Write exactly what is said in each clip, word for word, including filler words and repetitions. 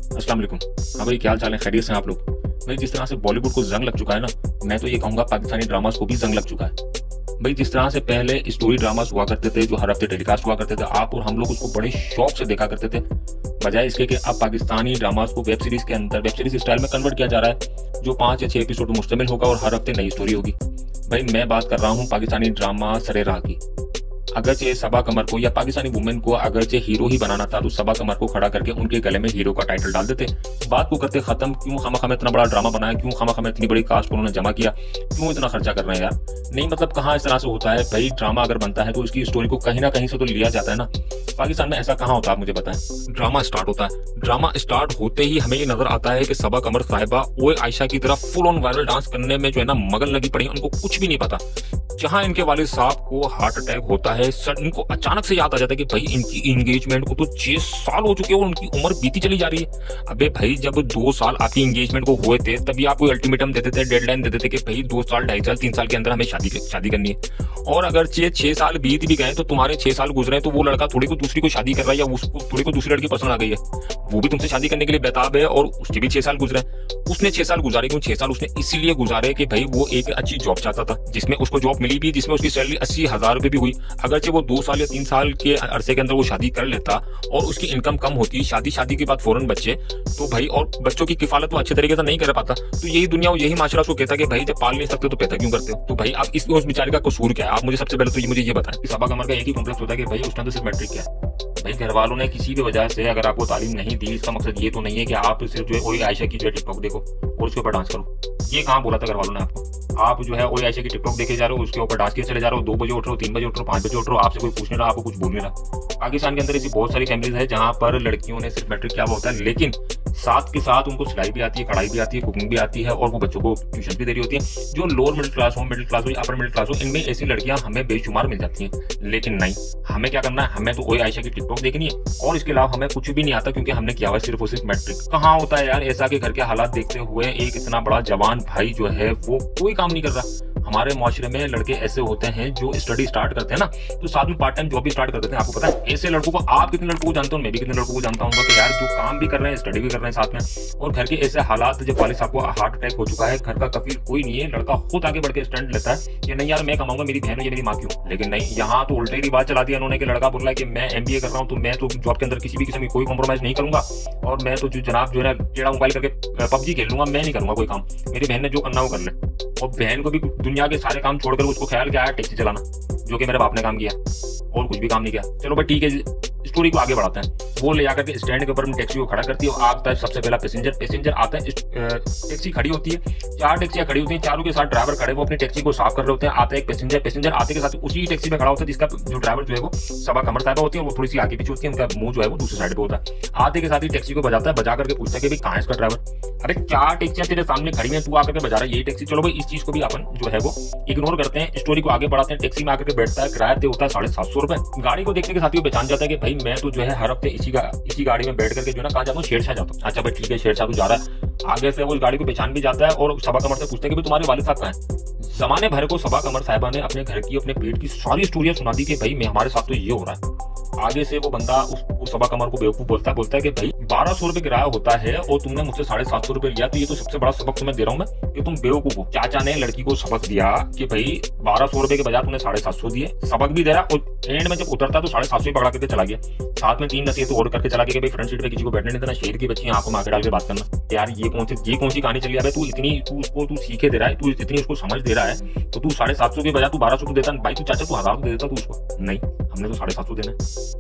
अस्सलाम वालेकुम। हाँ भाई, क्या हाल चाल है? खैरियत से हैं आप लोग? भाई, जिस तरह से बॉलीवुड को जंग लग चुका है ना, मैं तो ये कहूँगा पाकिस्तानी ड्रामास को भी जंग लग चुका है। भाई, जिस तरह से पहले स्टोरी ड्रामास हुआ करते थे जो हर हफ्ते टेलीकास्ट हुआ करते थे, आप और हम लोग उसको बड़े शौक से देखा करते थे, बजाय इसके कि अब पाकिस्तानी ड्रामास को वेब सीरीज के अंदर वेब सीरीज स्टाइल में कन्वर्ट किया जा रहा है, जो पाँच या छह एपिसोड में मुश्तमिल होगा और हर हफ्ते नई स्टोरी होगी। भाई, मैं बात कर रहा हूँ पाकिस्तानी ड्रामा सरे राह की। अगरचे सबा कमर को या पाकिस्तानी वुमेन को अगरचे हीरो ही बनाना था, तो सबा कमर को खड़ा करके उनके गले में हीरो का टाइटल डाल देते, बात को करते खत्म। क्यों खामखा इतना बड़ा ड्रामा बनाया, क्यों खामखा इतनी बड़ी कास्ट उन्होंने जमा किया, क्यों इतना खर्चा कर रहे हैं यार? नहीं, मतलब कहाँ इस तरह से होता है भाई? ड्रामा अगर बनता है तो उसकी स्टोरी को कहीं ना कहीं से तो लिया जाता है ना। पाकिस्तान में ऐसा कहाँ होता है, आप मुझे बताएं। ड्रामा स्टार्ट होता है, ड्रामा स्टार्ट होते ही हमें ये नजर आता है कि सबा कमर साहिबा ओए आयशा की तरह फुल ऑन वायरल डांस करने में जो है ना मगन लगी पड़ी, उनको कुछ भी नहीं पता। जहां इनके वालिद साहब को हार्ट अटैक होता है, सर इनको अचानक से याद आ जाता है कि भाई इनकी एंगेजमेंट को तो छह साल हो चुके हैं और उनकी उम्र बीती चली जा रही है। अबे भाई, जब दो साल आपकी एंगेजमेंट को हुए थे तभी आपको अल्टीमेटम देते थे, डेडलाइन देते थे कि भाई दो साल ढाई साल तीन साल के अंदर हमें शादी शादी करनी है। और अगर छह छह साल बीत भी गए तो तुम्हारे छह साल गुजरे तो वो लड़का थोड़ी को दूसरी को शादी कर रहा है या उसको थोड़ी को दूसरी लड़की पसंद आ गई है, वो भी तुमसे शादी करने के लिए बेताब है और उसके भी छह साल गुजरे। उसने छह साल गुजारे, क्यों छह साल उसने इसीलिए गुजारे कि भाई वो एक अच्छी जॉब चाहता था, जिसमें उसको जॉब मिली भी, जिसमें उसकी सैलरी अस्सी हजार रुपए भी हुई। अगरचे वो दो साल या तीन साल के अरसे के अंदर वो शादी कर लेता और उसकी इनकम कम होती, शादी शादी के बाद फौरन बच्चे, तो भाई और बच्चों की किफालत वो अच्छे तरीके से नहीं कर पाता, तो यही दुनिया और यही माशरा उसको कहता कि भाई जब पाल नहीं सकते तो पैदा क्यों करते हो? तो भाई आप इस उस बेचारे का कसूर क्या है? आप मुझे सबसे पहले तो ये मुझे ये बताएं कि सबा कमर का एक ही कॉम्प्लेक्स होता है कि भाई उसने तो सिर्फ मैट्रिक किया है। भाई, घर वालों ने किसी भी वजह से अगर आपको तालीम नहीं दी, इसका मकसद ये तो नहीं है कि आप सिर्फ जो है ओए आयशा की जो है टिकटॉक देखो और उसके ऊपर डांस करो। ये कहाँ बोला था घर वालों ने आपको? आप जो है ओए आयशा की टिकटॉक देखे जा रहे हो, उसके ऊपर डांस किए चले जा रहे हो, दो बजे उठ रहे हो, तीन बजे उठ रहे हो, पांच बजे उठ रहे हो, आपसे कोई पूछ नहीं रहा, आपको कुछ बोल नहीं रहा। पाकिस्तान के अंदर ऐसी बहुत सारी फैमिलीज है जहाँ पर लड़कियों ने सिर्फ मैट्रिक किया हुआ होता है, लेकिन साथ के साथ उनको सिलाई भी आती है, कढ़ाई भी आती है, कुकिंग भी आती है और वो बच्चों को ट्यूशन भी दे रही होती है। जो लोअर मिडिल क्लास हो, मिडिल क्लास हो या अपर मिडिल क्लास हो, इनमें ऐसी लड़कियां हमें बेशुमार मिल जाती हैं। लेकिन नहीं, हमें क्या करना है? हमें तो ओए आयशा की टिकटॉक देखनी है और इसके अलावा हमें कुछ भी नहीं आता, क्योंकि हमने किया हुआ सिर्फ और सिर्फ मैट्रिक। कहाँ होता है यार ऐसा कि घर के हालात देखते हुए एक इतना बड़ा जवान भाई जो है वो कोई काम नहीं कर रहा। हमारे माशरे में लड़के ऐसे होते हैं जो स्टडी स्टार्ट करते हैं ना, तो साथ में पार्ट टाइम जॉब भी स्टार्ट कर देते हैं। आपको पता है ऐसे लड़कों को, आप कितने लड़कों को जानते हो, मैं भी कितने लड़कों को जानता हूँ कि यार जो काम भी कर रहे हैं, स्टडी भी कर रहे हैं साथ में, और घर के ऐसे हालात, जब वालिद साहब को हार्ट अटैक हो चुका है, घर का कफील कोई नहीं है, लड़का खुद आगे बढ़ के स्टैंड लेता है कि नहीं यार मैं कमाऊंगा, मेरी बहन है, मेरी माँ क्यों? लेकिन नहीं, यहाँ तो उल्टे ही बात चला दिया उन्होंने कि लड़का बोल रहा है कि मैं एमबीए कर रहा हूँ तो मैं तो जॉब के अंदर किसी भी किस्म की कोई कॉम्प्रोमाइज नहीं करूंगा और मैं तो जो जनाब जो है टेढ़ा मोबाइल करके पबजी खेल लूंगा, मैं नहीं करूंगा कोई काम, मेरी बहन ने जो करना वो कर ले। और बहन को भी दुनिया के सारे काम छोड़कर उसको ख्याल क्या है? टैक्सी चलाना, जो कि मेरे बाप ने काम किया और कुछ भी काम नहीं किया। चलो भाई ठीक है, स्टोरी को आगे बढ़ाते हैं। वो ले जाकर के स्टैंड के ऊपर टैक्सी को खड़ा करती है और आता है सबसे पहला पैसेंजर। पैसेंजर आता है, टैक्सी खड़ी होती है, चार टैक्सियां खड़ी होती हैं, चारों के साथ ड्राइवर खड़े, वो अपनी टैक्सी को साफ कर रहे होते हैं। आता है एक पैसेंजर, पैसेंजर आते के साथ उसी टैक्सी पे खड़ा होता है जिसका जो ड्राइवर जो है वो सबा कमर साहिबा होती है, वो थोड़ी सी आगे पीछे होती है, उनका मुंह जो है वो दूसरी साइड पे होता है। आते के साथ ही टैक्सी को बजाता है, बजा करके पूछता है कि भाई कहाँ है इसका ड्राइवर? अरे चार टैक्सियां तेरे सामने खड़ी हैं, तू आकर के बजा रहा है यही टैक्सी। चलो भाई इस चीज को भी अपन जो है वो इग्नोर करते हैं, स्टोरी को आगे बढ़ाते हैं। टैक्सी में आकर के बैठता है, किराया होता है साढ़े सात सौ रुपए। गाड़ी को देखने के साथ ही वो पहचान जाता है कि भाई मैं तो जो है हर हफ्ते इसी इसी गाड़ी में बैठ करके जो है ना कहाँ जाता हूँ, शेरशाह जाता हूँ। अच्छा भाई ठीक है, शेरशाह तू जा रहा है। आगे से वो इस गाड़ी को पहचान भी जाता है और सबा कमर से पूछते हैं कि भाई तुम्हारे वालिद साहब कहाँ हैं? जमाने भर को सबा कमर साहिबा ने अपने घर की, अपने पेट की सारी स्टोरियां सुना दी कि भाई मैं हमारे साथ तो ये हो रहा है। आगे से वो बंदा उस, उस सबा कमर को बेवकूफ बोलता है बोलता है कि भाई बारह सौ रुपए किराया होता है और तुमने मुझसे साढ़े सात सौ रुपए लिया, तो ये तो सबसे बड़ा सबक तुम्हें दे रहा हूँ मैं कि तुम बेवकूफ हो। चाचा ने लड़की को सबक दिया कि भाई बारह सौ रुपए के बजाय तुमने साढ़े सात सौ दिए, सबक भी दे रहा और एंड में जब उतरता तो साढ़े सात सौ पकड़ा करके चला गया। साथ में तीन नसीहत और करके चला गया कि भाई फ्रंट सीट पे किसी को बैठने नहीं देना, शेर की बच्ची आंखों में आके डाल के बात करना। यार ये कौन सी ये कौन सी कहानी चली है? तू इतनी तू उसको तू सीखे दे रहा है, तू इतनी उसको समझ दे रहा है, तो तू साढ़े सात सौ के बजाय तू बारह सौ देता भाई, तू चाचा तू हजार दे देता तू उसको। नहीं, हमने तो साढ़े सात सौ देना।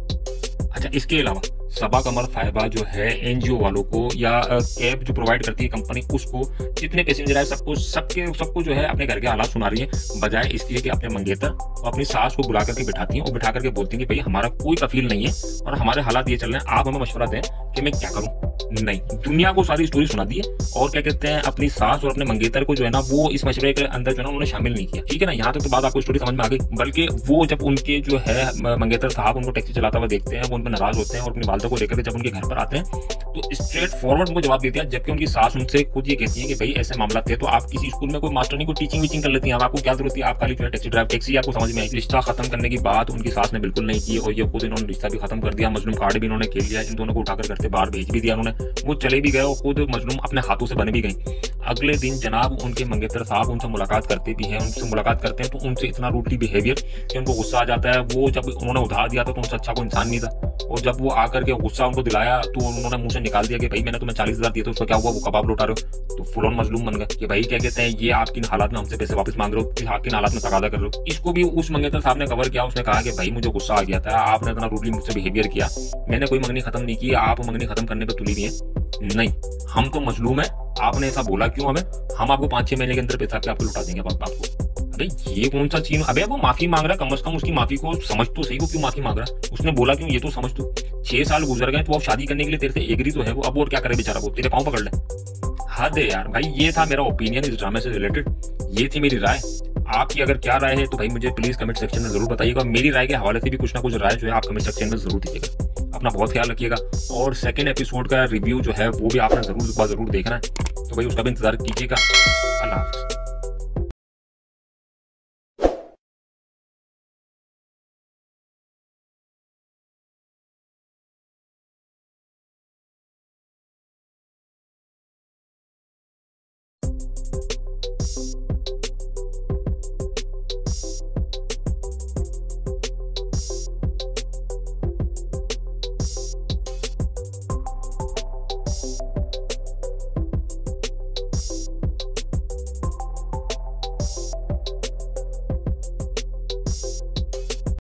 अच्छा, इसके अलावा सबा कमर साहिबा जो है एनजीओ वालों को या कैब जो प्रोवाइड करती है कंपनी, उसको जितने पैसेंजर है सबको सबके सबको जो है अपने घर के हालात सुना रही है, बजाय इसलिए कि अपने मंगेतर और अपनी सास को बुला करके बिठाती हैं और बिठा करके बोलती हैं कि भाई हमारा कोई कफील नहीं है और हमारे हालात ये चल रहे हैं, आप हमें मशवरा दें कि मैं क्या करूं। नहीं, दुनिया को सारी स्टोरी सुना दी है और क्या कहते हैं अपनी सास और अपने मंगेतर को जो है ना वो इस मशवरे के अंदर जो है ना उन्होंने शामिल नहीं किया। ठीक है ना, यहाँ तक तो बात आपको स्टोरी समझ में आ गई। बल्कि वो जब उनके जो है मंगेतर साहब उनको टैक्सी चलाता हुआ देखते हैं, वो उन पर नाराज होते हैं और अपनी वालदा को लेकर जब उनके घर पर आते हैं तो स्ट्रेट फॉरवर्ड उनको जवाब देते हैं, जबकि उनकी सास उनसे खुद ये कहती है कि भाई ऐसे मामला थे तो आप किसी स्कूल में कोई मास्टर नहीं, कोई टीचिंग वीचिंग कर लेती हैं, आपको क्या जरूरत है, आप खाली जो है टैक्सी ड्राइव टैक्सी आपको समझ में आई। रिश्ता खत्म करने की बात उनकी सास ने बिल्कुल नहीं की और ये खुद इन्होंने रिश्ता भी खत्म कर दिया, मजलूम कार्ड भी इन्होंने खेल लिया, इन दोनों को उठाकर घर से बाहर भेज भी दिया उन्होंने वो चले भी गए और खुद मजलूम अपने हाथों से बने भी गई। अगले दिन जनाब उनके मंगेतर साहब उनसे मुलाकात करते भी हैं, उनसे मुलाकात करते हैं तो उनसे इतना रूडली बिहेवियर कि उनको गुस्सा आ जाता है। वो जब उन्होंने उधार दिया था तो उनसे अच्छा कोई इंसान नहीं था, और जब वो आकर के गुस्सा उनको दिलाया तो उन्होंने मुंह से निकाल दिया कि भाई मैंने तुम्हें चालीस हजार दिए थे, उसका क्या हुआ, वो कबाब लौटा रहे हो। तो फुल ऑन मजलूम बन गए कि भाई क्या कहते हैं, ये आपकी हालात में हमसे पैसे वापस मांग रहे हो, आपकी हालात में तकाजा कर रहे हो। इसको भी उस मंगेतर साहब ने कवर किया, उसने कहा कि भाई मुझे गुस्सा आ गया था, आपने इतना रूडली मुझसे बिहेवियर किया, मैंने कोई मंगनी खत्म नहीं की, आप मंगनी खत्म करने पर तुली हुई है, नहीं हम तो मजलूम है, आपने ऐसा बोला क्यों हमें, हम आपको पांच छह महीने के अंदर पैसा आपको लौटा देंगे बाप आपको। अबे ये कौन सा चीज, अबे वो माफी मांग रहा है, कम से कम उसकी माफी को समझ तो सही, वो क्यों माफी मांग रहा है, उसने बोला क्यों ये तो समझ। तो छह साल गुजर गए तो अब शादी करने के लिए तेरे से एग्री तो है वो, अब और क्या करे बेचारा, वो तेरे पाँव पकड़ ले। हद है यार भाई। ये था मेरा ओपिनियन इस ड्रामे से रिलेटेड, ये थी मेरी राय। आपकी अगर क्या राय है तो भाई मुझे प्लीज कमेंट सेक्शन में जरूर बताइएगा। मेरी राय के हवाले से भी कुछ ना कुछ राय जो है आप कमेंट सेक्शन में जरूर दीजिएगा। अपना बहुत ख्याल रखिएगा, और सेकंड एपिसोड का रिव्यू जो है वो भी आपने जरूर जरूर देखना है, तो भाई उसका भी इंतजार कीजिएगा। अल्लाह हाफिज़।